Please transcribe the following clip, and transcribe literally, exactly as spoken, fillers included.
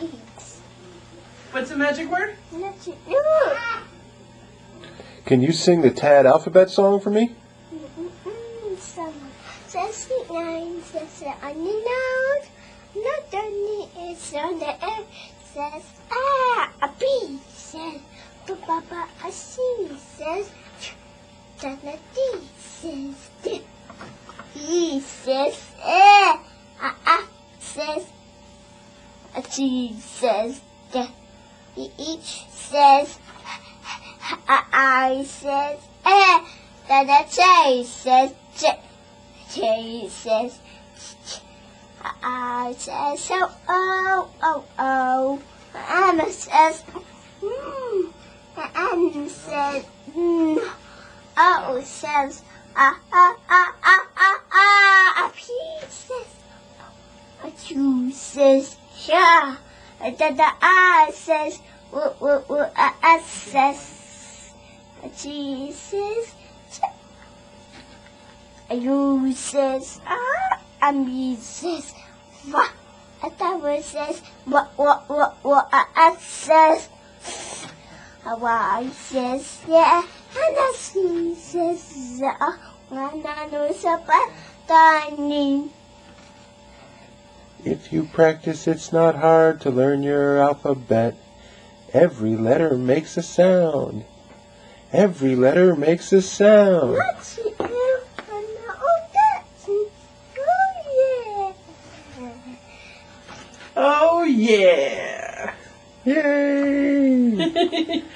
beats. What's the magic word? Magic. Can you sing the Tad alphabet song for me? Some says the nine, says it on the nose. Not only it's on the air. Says ah, a B says ba ba a C says da da D says D. E says eh, a a says a G says D. E H says a I says eh. Da da J says J. J says J. I says so oh oh oh. M says hmm. N says hmm. O says ah ah ah ah ah ah. A P says a Q says yeah. A da da I says w w w a S says a G says a U says ah. A B says wha. A W says what what what what. A S says a Y says yeah. And a C says uh. And a no says If you practice, it's not hard to learn your alphabet. Every letter makes a sound. Every letter makes a sound. What's the L and the O? That's it. Oh yeah. Oh, yeah. Yay!